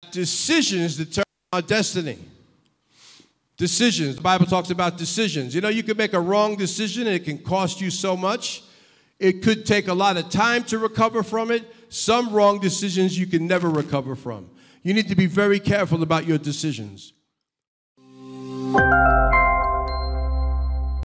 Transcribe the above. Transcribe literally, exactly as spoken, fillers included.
decisions determine our destiny. Decisions. The Bible talks about decisions. You know, you could make a wrong decision and it can cost you so much. It could take a lot of time to recover from it. Some wrong decisions you can never recover from. You need to be very careful about your decisions.